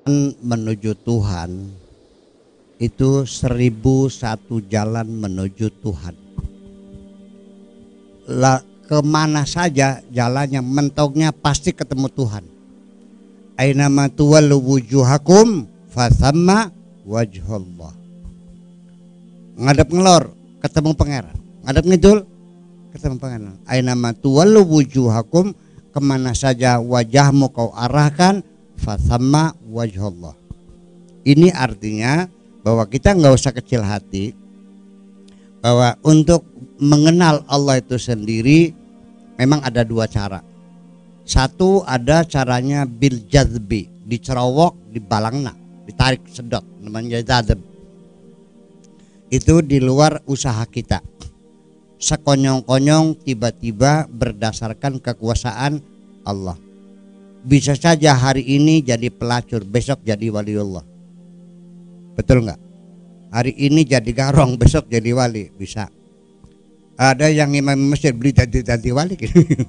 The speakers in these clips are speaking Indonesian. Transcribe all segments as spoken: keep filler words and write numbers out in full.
menuju Tuhan itu seribu satu jalan menuju Tuhan. Lah, kemana saja jalannya, mentoknya pasti ketemu Tuhan. Ainama tuwallu wujuhakum fathamma wajhullah. Ngadep ngelor ketemu pangeran, ngadep ngidul ketemu pangeran. Ainama tuwallu wujuhakum, kemana saja wajahmu kau arahkan, fathamma wajhullah. Ini artinya bahwa kita nggak usah kecil hati, bahwa untuk mengenal Allah itu sendiri memang ada dua cara. Satu, ada caranya bil jazbi, dicerowok, dibalangna, ditarik sedot, namanya jazb. Itu di luar usaha kita. Sekonyong-konyong tiba-tiba berdasarkan kekuasaan Allah. Bisa saja hari ini jadi pelacur, besok jadi waliullah. Betul nggak? Hari ini jadi garong, besok jadi wali, bisa. Ada yang imam masjid beli jadi wali,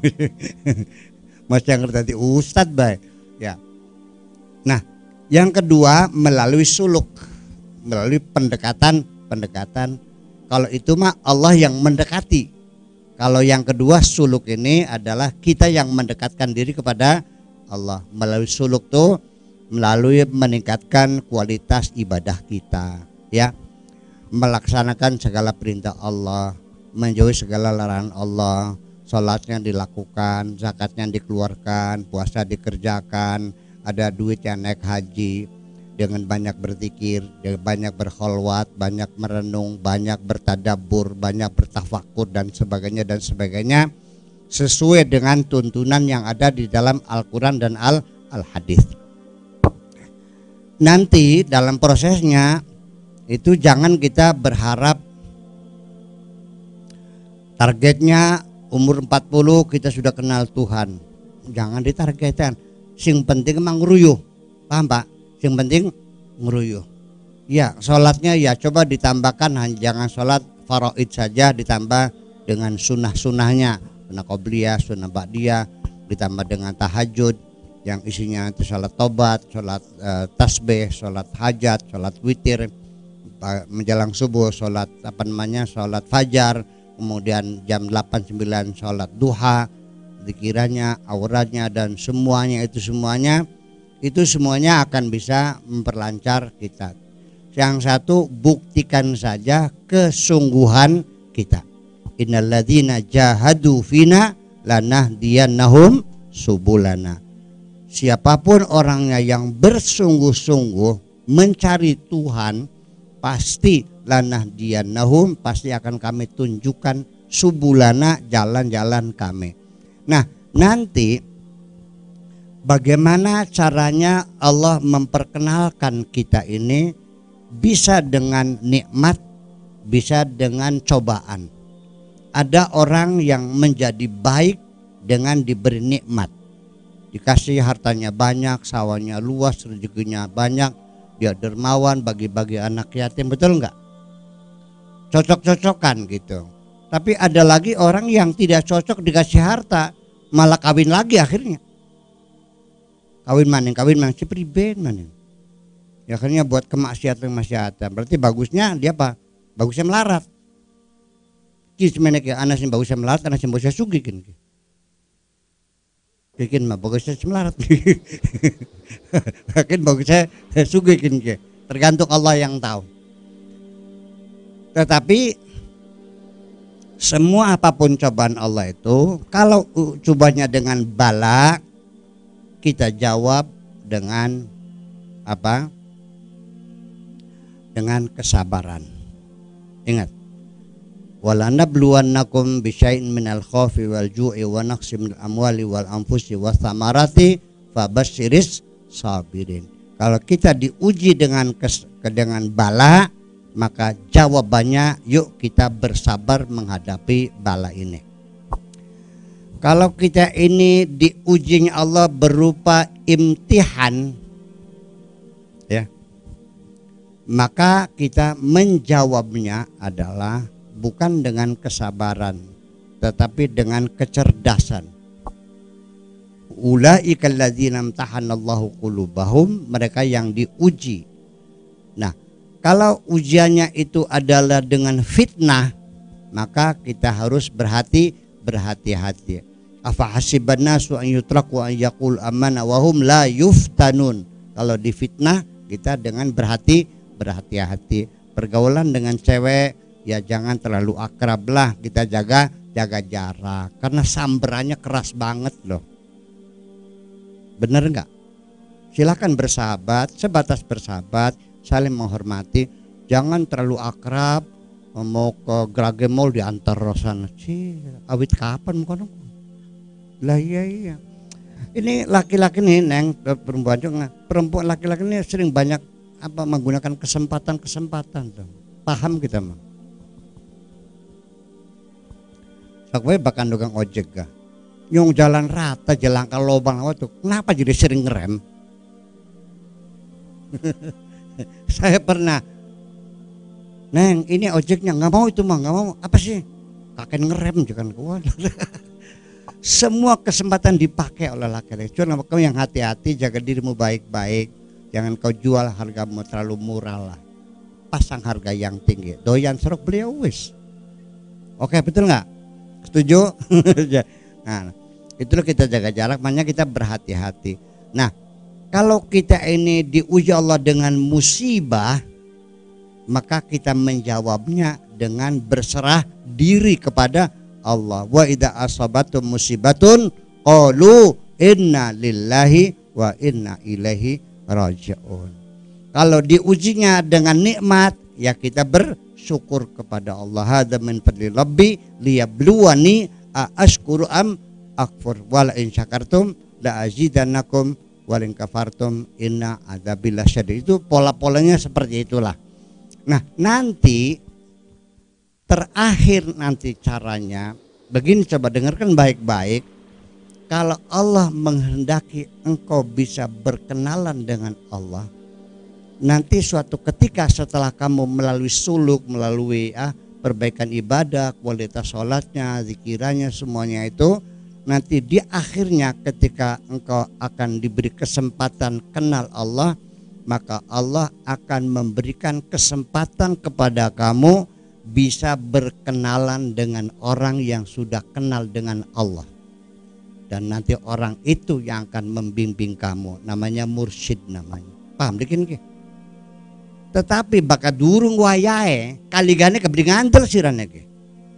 masih yang jadi ustadz baik. Ya. Nah, yang kedua melalui suluk, melalui pendekatan, pendekatan. Kalau itu mah Allah yang mendekati. Kalau yang kedua suluk ini adalah kita yang mendekatkan diri kepada Allah melalui suluk tuh, melalui meningkatkan kualitas ibadah kita, ya, melaksanakan segala perintah Allah, menjauhi segala larangan Allah, sholatnya dilakukan, zakatnya dikeluarkan, puasa dikerjakan, ada duit yang naik haji, dengan banyak berzikir, dengan banyak berkholwat, banyak merenung, banyak bertadabbur, banyak bertafakur dan sebagainya dan sebagainya, sesuai dengan tuntunan yang ada di dalam Al-Quran dan Al-Hadis. Nanti dalam prosesnya itu jangan kita berharap targetnya umur empat puluh kita sudah kenal Tuhan. Jangan ditargetkan. Sing penting emang ngeruyuh. Paham Pak? Sing penting ngeruyuh. Ya, sholatnya ya coba ditambahkan, jangan sholat faraid saja, ditambah dengan sunnah-sunnahnya, sunnah qobliyah, sunnah ba'diyah, ditambah dengan tahajud yang isinya itu sholat tobat, sholat e, tasbih, sholat hajat, sholat witir, menjelang subuh sholat apa namanya sholat fajar, kemudian jam delapan sembilan sholat duha, zikirannya, auratnya dan semuanya itu semuanya itu semuanya akan bisa memperlancar kita. Yang satu, buktikan saja kesungguhan kita. Innalladzina jahadu fina lanahdiyannahum subulana. Siapapun orangnya yang bersungguh-sungguh mencari Tuhan, pasti lanahdiyannahum, pasti akan kami tunjukkan subulana, jalan-jalan kami. Nah, nanti bagaimana caranya Allah memperkenalkan kita ini? Bisa dengan nikmat, bisa dengan cobaan. Ada orang yang menjadi baik dengan diberi nikmat, dikasih hartanya banyak, sawahnya luas, rezekinya banyak, dia dermawan, bagi-bagi anak yatim, betul enggak? Cocok-cocokan gitu. Tapi ada lagi orang yang tidak cocok dikasih harta, malah kawin lagi akhirnya. Kawin maning, kawin maning cipriben maning. Ya akhirnya buat kemaksiatan-kemaksiatan. Berarti bagusnya dia apa? Bagusnya melarat. Kis menek ya anak sing bagusnya melarat, anak sing bagusnya sugih kan. Bikin mah bagusnya melarat. Bikin bagusnya sugih kan. Tergantung Allah yang tahu. Tetapi semua apapun cobaan Allah itu, kalau cobanya dengan bala, kita jawab dengan apa? Dengan kesabaran. Ingat, walanabluwannakum bisyai'in minal khaufi wal ju'i wa naqsim minal amwali wal anfusi was samarati fabasyiris sabirin. Kalau kita diuji dengan kes, dengan bala, maka jawabannya yuk kita bersabar menghadapi bala ini. Kalau kita ini diujinya Allah berupa imtihan, ya, maka kita menjawabnya adalah bukan dengan kesabaran, tetapi dengan kecerdasan. ulaikal ladzina imtahanallahu qulubahum, mereka yang diuji. Nah, kalau ujiannya itu adalah dengan fitnah, maka kita harus berhati berhati-hati. Afa hasiban nasu an yutraku an yaqul amanna wa hum la yuftanun. Kalau difitnah kita dengan berhati berhati-hati. Pergaulan dengan cewek ya jangan terlalu akrab lah, kita jaga jaga jarak karena samberannya keras banget loh. Bener nggak? Silakan bersahabat, sebatas bersahabat, saling menghormati, jangan terlalu akrab. Mau ke Grage Mall diantar sana sih, awit kapan bukan? Lah iya iya. Ini laki-laki nih neng perempuan juga, perempuan laki-laki ini sering banyak apa menggunakan kesempatan-kesempatan tuh. Paham kita mah. Sakwe bahkan tukang ojek ga. Yung jalan rata jalan ke lubang apa tuh. Kenapa jadi sering ngerem? Saya pernah, Neng ini ojeknya nggak mau itu mah nggak mau apa sih? Kakek ngerem jangan kuat. Semua kesempatan dipakai oleh laki-laki. Cuma kamu yang hati-hati, jaga dirimu baik-baik. Jangan kau jual hargamu terlalu murah lah. Pasang harga yang tinggi. Doyan serok beliau wis. Oke betul nggak? Setuju? Nah, itulah kita jaga jarak. Makanya kita berhati-hati. Nah, kalau kita ini diuji Allah dengan musibah, maka kita menjawabnya dengan berserah diri kepada Allah. Wa idza asabatum musibatun qalu inna lillahi wa inna ilaihi raji'un. Kalau diujinya dengan nikmat, ya kita bersyukur kepada Allah. Hadza min fadli rabbi liyabluwani a ashkuru am akfur wala in syakartum la azidannakum wal in kafartum inna adzabi lasyadid. Itu pola-polanya seperti itulah. Nah, nanti terakhir nanti caranya begini, coba dengarkan baik-baik. Kalau Allah menghendaki engkau bisa berkenalan dengan Allah, nanti suatu ketika setelah kamu melalui suluk, melalui ah, perbaikan ibadah, kualitas sholatnya, zikirannya, semuanya itu, nanti di akhirnya ketika engkau akan diberi kesempatan kenal Allah, maka Allah akan memberikan kesempatan kepada kamu bisa berkenalan dengan orang yang sudah kenal dengan Allah. Dan nanti orang itu yang akan membimbing kamu, namanya mursyid namanya. Paham dikin ke? Tetapi baka durung wayahe kaligane kebeli ngantel sirane ke.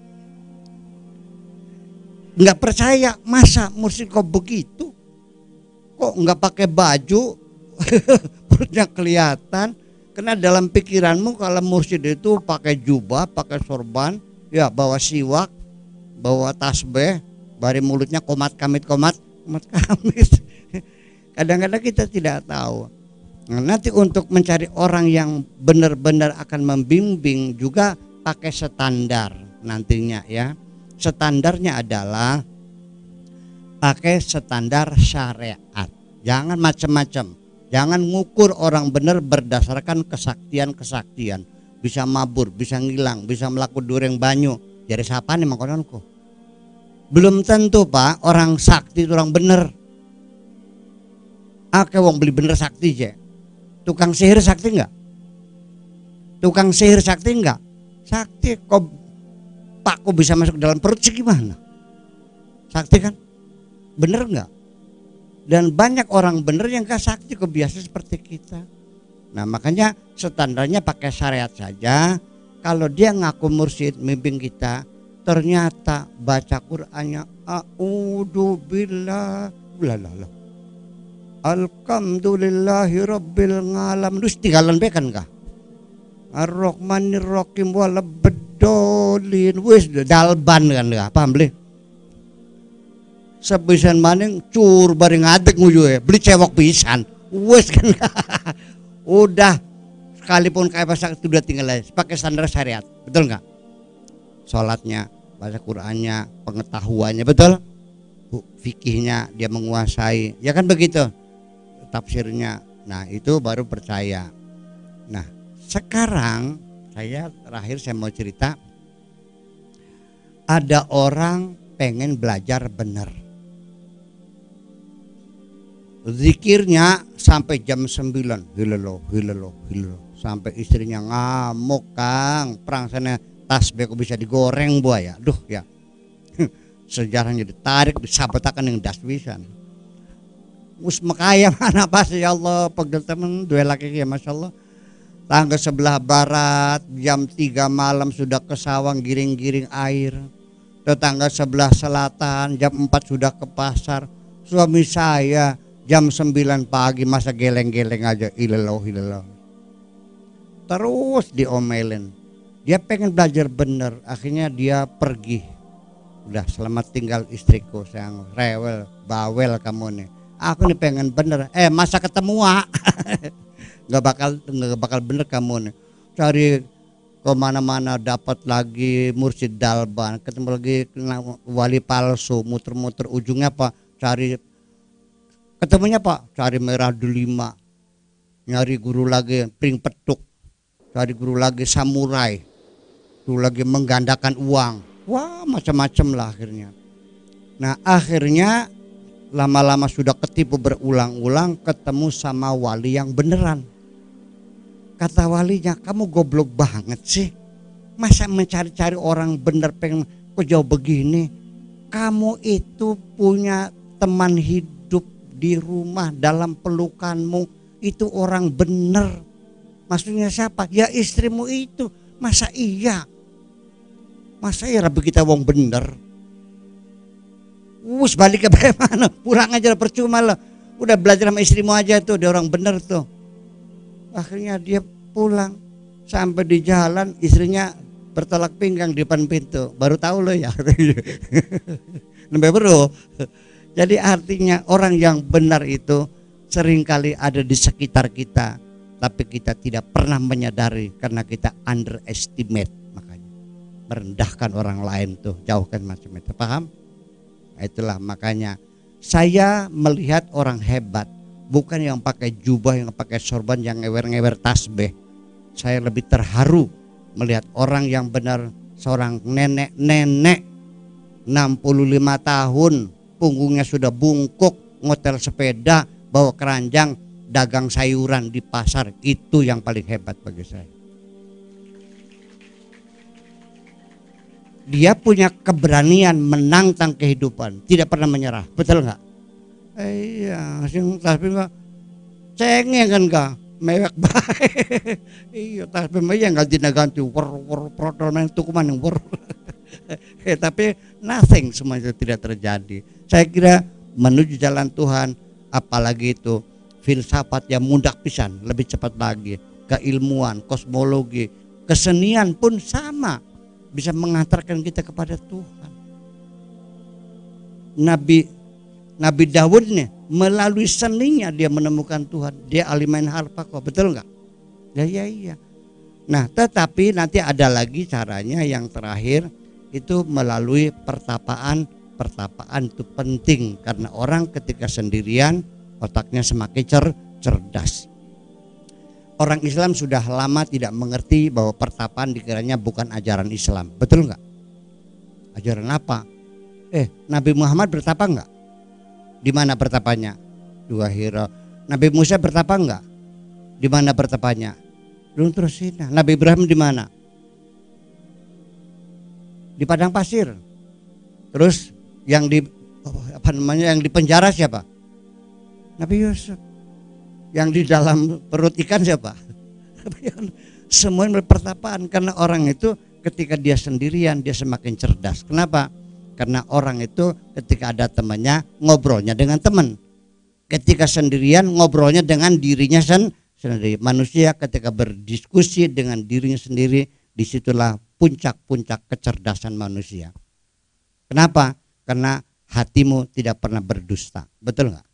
Enggak percaya, masa mursyid kok begitu? Kok enggak pakai baju? Perutnya kelihatan. Karena dalam pikiranmu kalau mursyid itu pakai jubah, pakai sorban, ya bawa siwak, bawa tasbih, bari mulutnya komat kamit komat komat kamit. Kadang-kadang kita tidak tahu. Nah, nanti untuk mencari orang yang benar-benar akan membimbing juga pakai standar nantinya ya. Standarnya adalah pakai standar syariat. Jangan macam-macam. Jangan ngukur orang benar berdasarkan kesaktian-kesaktian. Bisa mabur, bisa ngilang, bisa melakukan dureng banyu. Jadi siapa nih makonanku? Belum tentu Pak orang sakti itu orang bener. Ake wong beli bener sakti je. Tukang sihir sakti enggak? Tukang sihir sakti enggak? Sakti. Kok Pak kok bisa masuk dalam perut sih gimana? Sakti kan? Bener enggak? Dan banyak orang bener yang gak sakti kok biasa seperti kita. Nah makanya standarnya pakai syariat saja. Kalau dia ngaku mursyid mimpin kita, ternyata baca Qur'annya a'udzu billah lalala alhamdulillahi rabbil alamin, terus tinggalan bekan kah ar-rahmanir rahim wala bedolin wis dalban kan kah, paham beli? Sepisan maning cur bareng ngadeg nguyu ya, beli cewek pisan wis kan. Udah sekalipun kayak bahasa itu udah tinggal aja pakai standar syariat, betul nggak? Sholatnya, baca Qur'annya, pengetahuannya betul, fikihnya dia menguasai, ya kan begitu, tafsirnya. Nah itu baru percaya. Nah sekarang saya terakhir saya mau cerita, ada orang pengen belajar benar. Zikirnya sampai jam sembilan, hilalo, hilalo, hilalo, sampai istrinya ngamuk, Kang. Perang sana tasbih kok bisa digoreng buaya. Duh ya. Sejarahnya ditarik, disabetakan dengan daswisan. Mus makaya mana pas ya Allah, pegel temen dua laki ya Masya Allah. Tangga sebelah barat jam tiga malam sudah ke sawang giring-giring air. Tetangga sebelah selatan jam empat sudah ke pasar. Suami saya jam sembilan pagi masa geleng-geleng aja, ileloh ileloh. Terus diomelin. Dia pengen belajar bener, akhirnya dia pergi. Udah selamat tinggal istriku, sayang, rewel, bawel kamu nih. Aku nih pengen bener, eh masa ketemu ah. Gak bakal gak bakal bener kamu nih. Cari kemana-mana dapat lagi mursyid dalban, ketemu lagi wali palsu, muter-muter ujungnya apa? Cari ketemunya Pak, cari merah delima, nyari guru lagi pring petuk, cari guru lagi samurai, guru lagi menggandakan uang, wah macam-macam lah akhirnya. Nah akhirnya lama-lama sudah ketipu berulang-ulang, ketemu sama wali yang beneran. Kata walinya, kamu goblok banget sih, masa mencari-cari orang bener pengen kok jauh begini. Kamu itu punya teman hidup di rumah dalam pelukanmu itu orang bener. Maksudnya siapa? Ya istrimu itu. Masa iya? Masa iya Rabbi kita wong bener? Wus balik ke mana? Pulang aja lah, percuma lah. Udah belajar sama istrimu aja tuh, dia orang bener tuh. Akhirnya dia pulang, sampai di jalan istrinya bertolak pinggang di depan pintu. Baru tahu loh ya. Nembe bro. Jadi artinya orang yang benar itu seringkali ada di sekitar kita, tapi kita tidak pernah menyadari karena kita underestimate, makanya merendahkan orang lain tuh, jauhkan macam itu, paham? Itulah makanya saya melihat orang hebat bukan yang pakai jubah, yang pakai sorban, yang ngewer-ngewer tasbih. Saya lebih terharu melihat orang yang benar, seorang nenek-nenek enam puluh lima tahun, punggungnya sudah bungkuk, ngotel sepeda, bawa keranjang, dagang sayuran di pasar. Itu yang paling hebat bagi saya. Dia punya keberanian menantang kehidupan, tidak pernah menyerah, betul nggak? Iya, sing tasbih mah cengeng kan kak, mewek baik. Iya tasbih mah ya nggak ganti wer wer protol main tukuman yang wer. Eh, tapi nothing, semua itu tidak terjadi. Saya kira menuju jalan Tuhan, apalagi itu filsafat yang mudah pisan, lebih cepat lagi. Keilmuan, kosmologi, kesenian pun sama, bisa mengantarkan kita kepada Tuhan. Nabi Nabi Daud nih melalui seninya dia menemukan Tuhan. Dia alimain harpa kok, betul nggak? Ya ya iya. Nah tetapi nanti ada lagi caranya yang terakhir, itu melalui pertapaan. Pertapaan itu penting karena orang ketika sendirian otaknya semakin cer cerdas. Orang Islam sudah lama tidak mengerti bahwa pertapaan dikiranya bukan ajaran Islam, betul nggak? Ajaran apa? Eh Nabi Muhammad bertapa nggak? Di mana bertapanya? Dua Hira. Nabi Musa bertapa enggak? Di mana bertapanya? Belum terus ini. Nabi Ibrahim di mana? Di padang pasir. Terus yang di apa namanya yang di penjara siapa? Nabi Yusuf. Yang di dalam perut ikan siapa? Semuanya berpertapaan karena orang itu ketika dia sendirian dia semakin cerdas. Kenapa? Karena orang itu ketika ada temannya ngobrolnya dengan teman, ketika sendirian ngobrolnya dengan dirinya sendiri. Manusia ketika berdiskusi dengan dirinya sendiri, disitulah puncak-puncak kecerdasan manusia. Kenapa? Karena hatimu tidak pernah berdusta, betul nggak?